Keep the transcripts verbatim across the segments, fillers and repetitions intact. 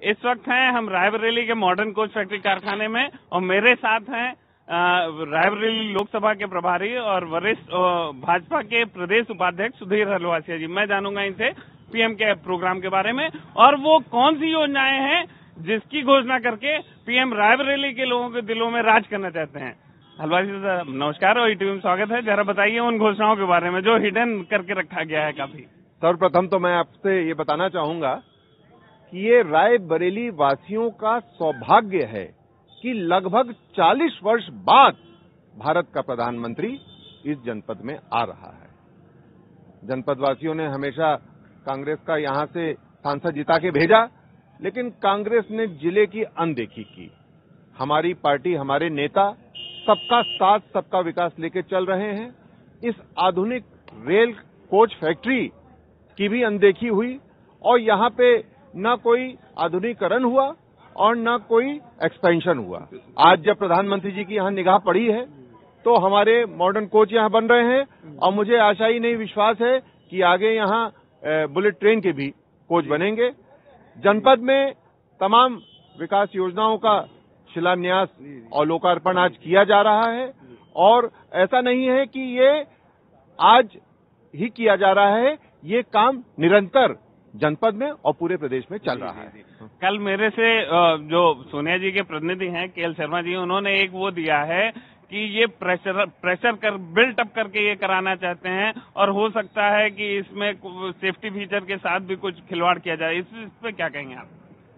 इस वक्त हैं हम रायबरेली के मॉडर्न कोच फैक्ट्री कारखाने में और मेरे साथ हैं रायबरेली लोकसभा के प्रभारी और वरिष्ठ भाजपा के प्रदेश उपाध्यक्ष सुधीर हलवासिया जी। मैं जानूंगा इनसे पीएम के प्रोग्राम के बारे में और वो कौन सी योजनाएं हैं जिसकी घोषणा करके पीएम रायबरेली के लोगों के दिलों में राज करना चाहते हैं। हलवासी साहब नमस्कार और ईटीवी में स्वागत है। जरा बताइए उन घोषणाओं के बारे में जो हिडन करके रखा गया है काफी। सर्वप्रथम तो मैं आपसे ये बताना चाहूंगा कि ये रायबरेली वासियों का सौभाग्य है कि लगभग चालीस वर्ष बाद भारत का प्रधानमंत्री इस जनपद में आ रहा है। जनपद वासियों ने हमेशा कांग्रेस का यहां से सांसद जिता के भेजा, लेकिन कांग्रेस ने जिले की अनदेखी की। हमारी पार्टी, हमारे नेता सबका साथ, सबका विकास लेके चल रहे हैं। इस आधुनिक रेल कोच फैक्ट्री की भी अनदेखी हुई और यहां पे न कोई आधुनिकीकरण हुआ और न कोई एक्सपेंशन हुआ। आज जब प्रधानमंत्री जी की यहां निगाह पड़ी है तो हमारे मॉडर्न कोच यहां बन रहे हैं और मुझे आशा ही नहीं, विश्वास है कि आगे यहां बुलेट ट्रेन के भी कोच बनेंगे। जनपद में तमाम विकास योजनाओं का शिलान्यास और लोकार्पण आज किया जा रहा है और ऐसा नहीं है कि ये आज ही किया जा रहा है, ये काम निरंतर जनपद में और पूरे प्रदेश में चल रहा है। कल मेरे से जो सोनिया जी के प्रतिनिधि हैं केएल शर्मा जी, उन्होंने एक वो दिया है कि ये प्रेशर प्रेशर कर बिल्ट अप करके ये कराना चाहते हैं और हो सकता है कि इसमें सेफ्टी फीचर के साथ भी कुछ खिलवाड़ किया जाए। इस, इस पे क्या कहेंगे आप?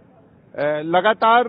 लगातार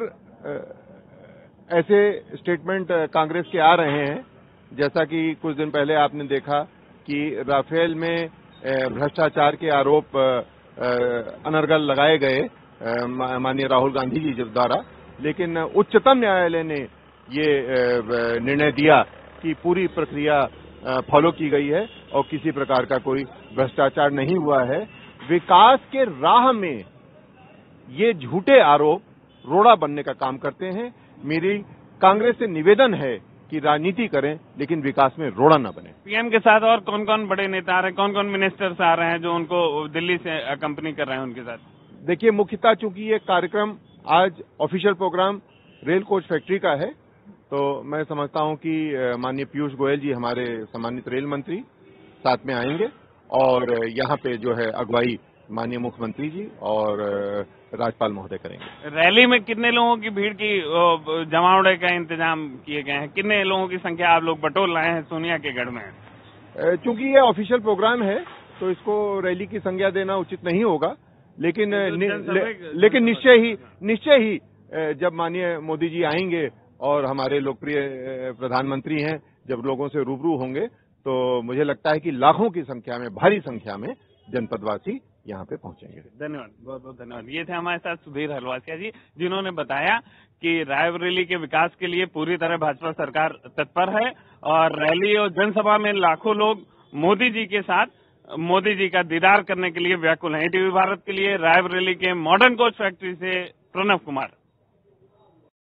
ऐसे स्टेटमेंट कांग्रेस के आ रहे हैं, जैसा कि कुछ दिन पहले आपने देखा कि राफेल में भ्रष्टाचार के आरोप अनर्गल लगाए गए माननीय राहुल गांधी जी द्वारा, लेकिन उच्चतम न्यायालय ने ये निर्णय दिया कि पूरी प्रक्रिया फॉलो की गई है और किसी प्रकार का कोई भ्रष्टाचार नहीं हुआ है। विकास के राह में ये झूठे आरोप रोड़ा बनने का काम करते हैं। मेरी कांग्रेस से निवेदन है कि राजनीति करें लेकिन विकास में रोड़ा न बने। पीएम के साथ और कौन कौन बड़े नेता आ रहे हैं, कौन कौन मिनिस्टर्स आ रहे हैं जो उनको दिल्ली से अकम्पनी कर रहे हैं उनके साथ? देखिए, मुख्यतः चूंकि ये कार्यक्रम आज official programme rail coach factory का है, तो मैं समझता हूं कि माननीय पीयूष गोयल जी, हमारे सम्मानित रेल मंत्री, साथ में आएंगे और यहाँ पे जो है अगुवाई माननीय मुख्यमंत्री जी और राज्यपाल महोदय करेंगे। रैली में कितने लोगों की भीड़ की जमावड़े का इंतजाम किए गए हैं? कितने लोगों की संख्या आप लोग बटोर लाए हैं सोनिया के गढ़ में? चूंकि ये ऑफिशियल प्रोग्राम है तो इसको रैली की संज्ञा देना उचित नहीं होगा, लेकिन तो नि, ले, लेकिन निश्चय ही निश्चय ही जब माननीय मोदी जी आएंगे और हमारे लोकप्रिय प्रधानमंत्री हैं, जब लोगों से रूबरू होंगे तो मुझे लगता है कि लाखों की संख्या में, भारी संख्या में जनपदवासी यहाँ पे पहुंचेंगे। धन्यवाद, बहुत बहुत धन्यवाद। ये थे हमारे साथ सुधीर हलवासिया जी, जिन्होंने बताया कि रायबरेली के विकास के लिए पूरी तरह भाजपा सरकार तत्पर है और रैली और जनसभा में लाखों लोग मोदी जी के साथ, मोदी जी का दीदार करने के लिए व्याकुल हैं। ईटीवी भारत के लिए रायबरेली के मॉडर्न कोच फैक्ट्री से प्रणव कुमार।